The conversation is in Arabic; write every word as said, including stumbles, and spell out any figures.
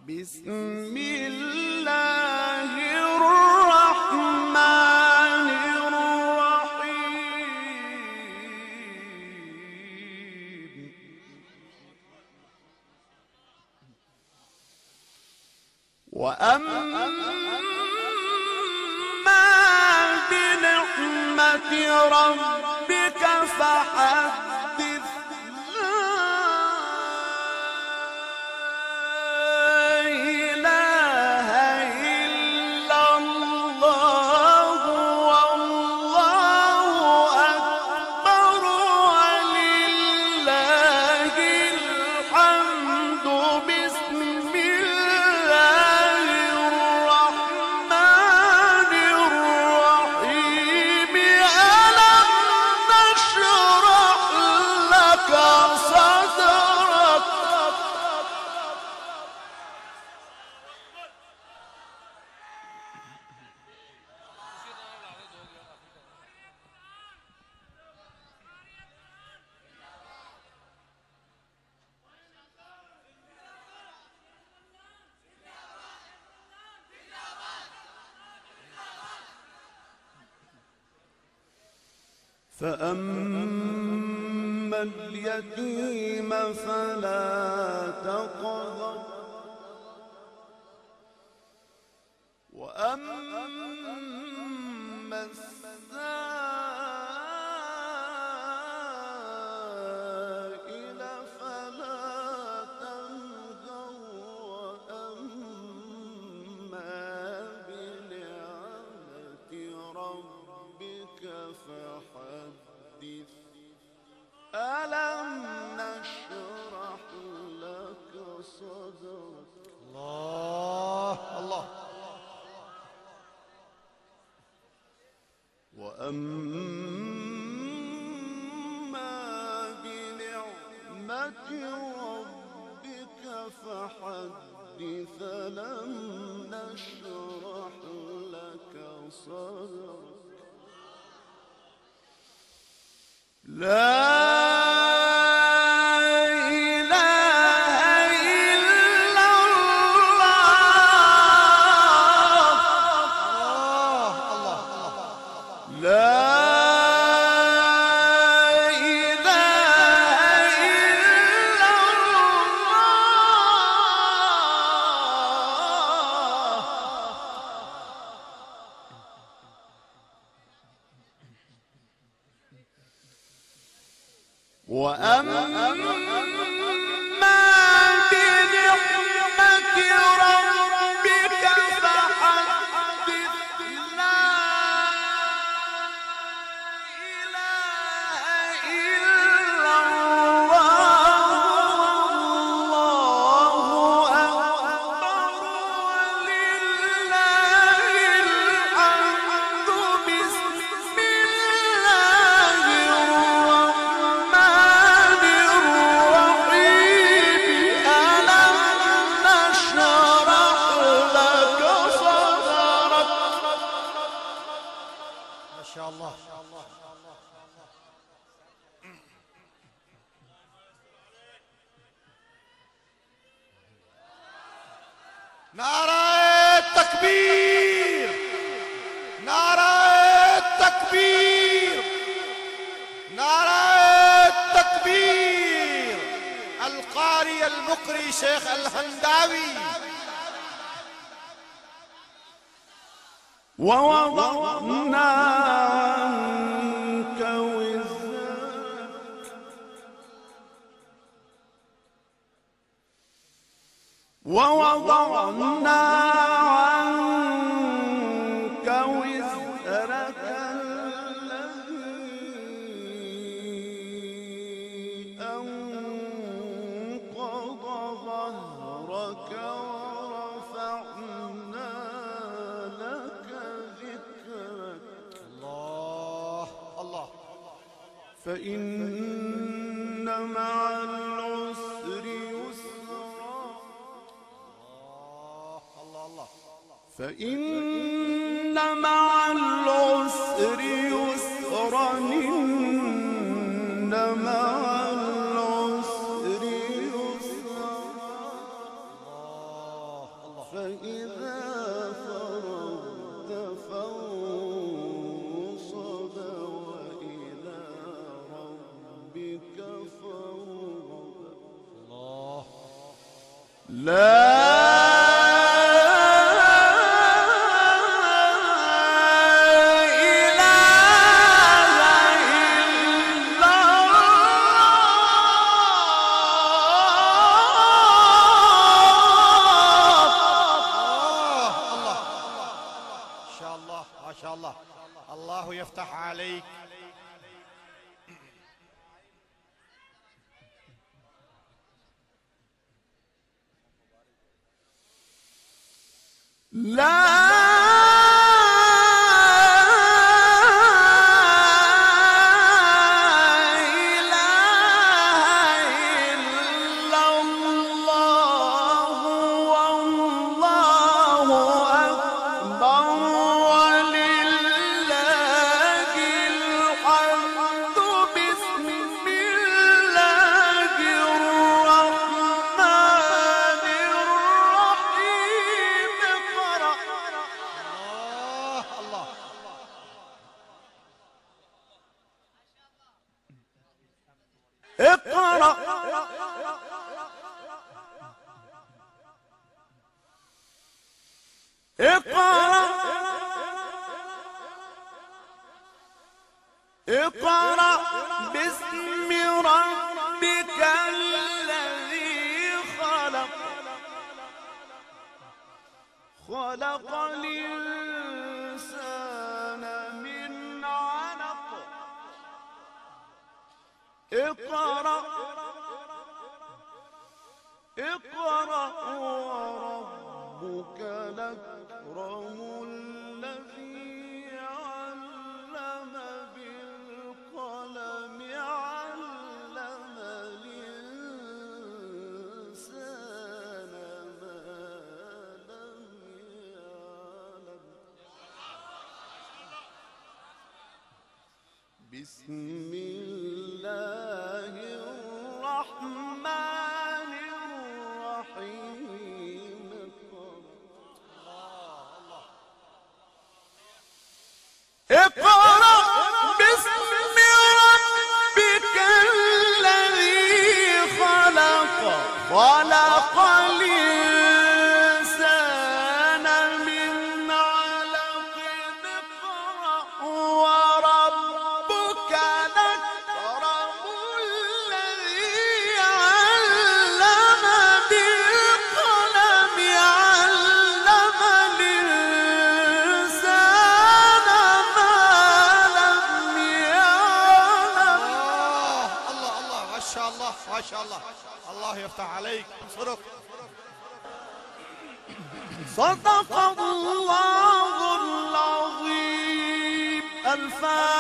بسم الله الرحمن الرحيم. وأما بنعمة ربك فحدث. فأما اليتيم فلا تقهر وأما السائل فلا تنهر وأما بنعمة ربك فحدث. ألم نشرح لك صدرك. الله الله. وأما بنعمة ربك فحدث. ألم نشرح لك صدرك. لا إله إلا الله. لا إله إلا الله. وأما بنعمة ربك فحدث. لا إله إلا الله. الله أكبر ولله الحمد. بسم الله الرحمن الرحيم. ألم نشرح لك صدرك. ما شاء الله. نعرة التكبير، نعرة التكبير، نعرة التكبير. القارئ المقري شيخ الهنداوي. ووضعنا عنك وزرك. ووضعنا عنك وزرك الذي أنقض ظهرك ورفعنا لك ذكرك. الله الله. فإن مع العسر يسرا. الله الله. فإن مع العسر يسرا. إن مع العسر يسرا. فإذا فرغت فانصب وإلى ربك فارغب. الله. لا ما شاء الله. الله يفتح عليك. لا اقرأ اقرأ اقرأ باسم ربك الذي خلق خلق الإنسان من علق اقرأ اقرأ وربك الأكرم الذي علم بالقلم علم الإنسان ما لم يعلم. بسم الله الرحمن الرحيم. اقرأ باسم ربك الذي خلق خلق الإنسان من علق اقرأ وربك الأكرم الذي علم بالقلم علم الإنسان ما لم يعلم. الله الله ما شاء الله ما شاء الله. الله يفتح عليك. انصرك. صدق الله العظيم. الفاتحة.